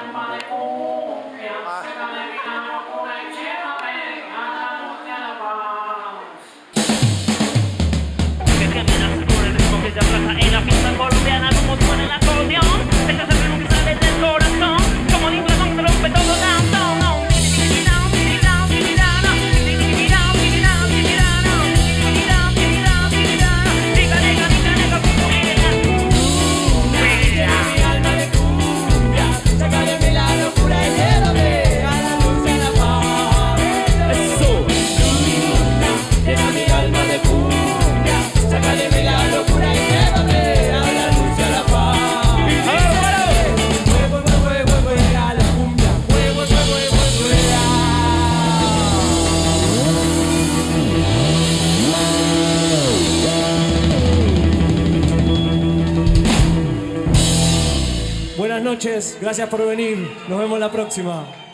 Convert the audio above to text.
En la pista colombiana como suena el acordeón, ese es el ritmo que sale del corazón, como el inflamón rompe todo tanto. Buenas noches, gracias por venir. Nos vemos la próxima.